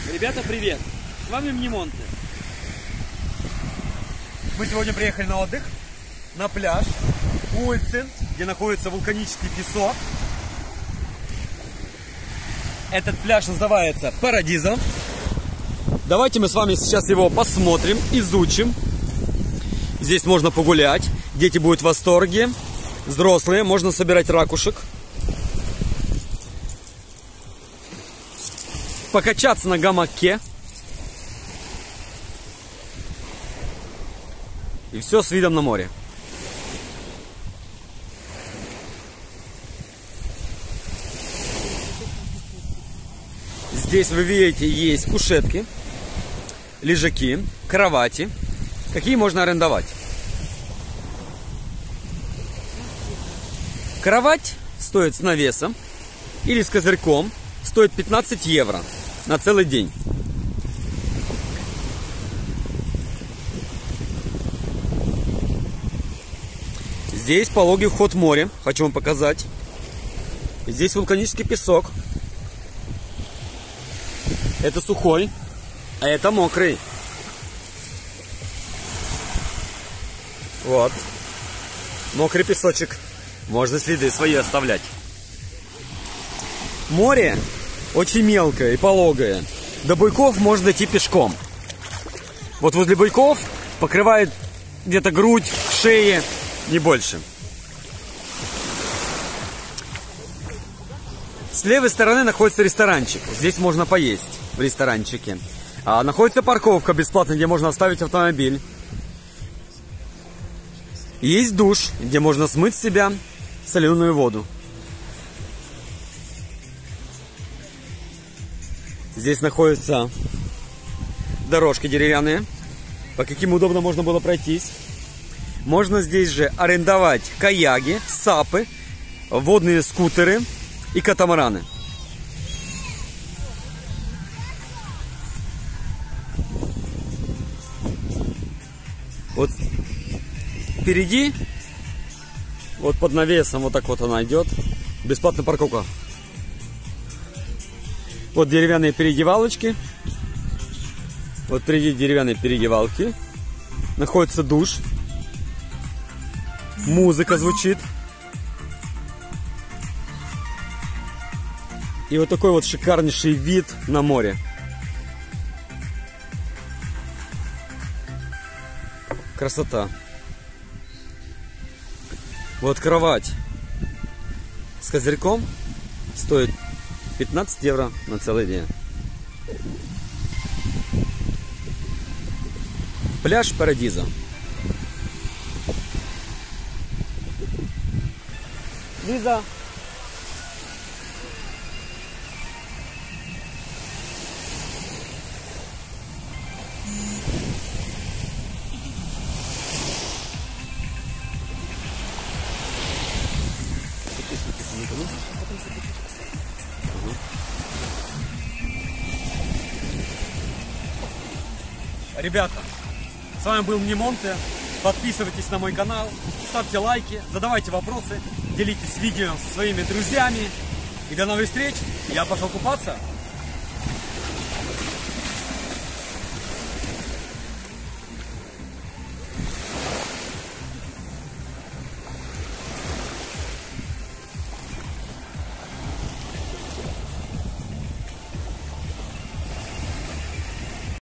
Ребята, привет! С вами Мнемонте. Мы сегодня приехали на отдых, на пляж Уильцин, где находится вулканический песок. Этот пляж называется Парадизо. Давайте мы с вами сейчас его посмотрим, изучим. Здесь можно погулять, дети будут в восторге, взрослые, можно собирать ракушек, покачаться на гамаке. И все с видом на море. Здесь, вы видите, есть кушетки, лежаки, кровати. Какие можно арендовать? Кровать стоит с навесом или с козырьком, стоит 15 евро на целый день. Здесь пологий вход в море, хочу вам показать. Здесь вулканический песок. Это сухой, а это мокрый. Вот. Мокрый песочек. Можно следы свои оставлять. Море очень мелкое и пологое. До буйков можно дойти пешком. Вот возле буйков покрывает где-то грудь, шея, не больше. С левой стороны находится ресторанчик. Здесь можно поесть в ресторанчике. А находится парковка бесплатная, где можно оставить автомобиль. Есть душ, где можно смыть с себя соленую воду. Здесь находятся дорожки деревянные, по каким удобно можно было пройтись. Можно здесь же арендовать каяки, сапы, водные скутеры и катамараны. Вот впереди, вот под навесом, вот так вот она идет, бесплатная парковка. Вот деревянные переодевалочки. Вот впереди деревянные переодевалки. Находится душ. Музыка звучит. И вот такой вот шикарнейший вид на море. Красота. Вот кровать с козырьком стоит 15 евро на целый день. Пляж Парадизо. Лиза. Ребята, с вами был Мнемонте. Подписывайтесь на мой канал, ставьте лайки, задавайте вопросы, делитесь видео со своими друзьями. И до новых встреч. Я пошел купаться.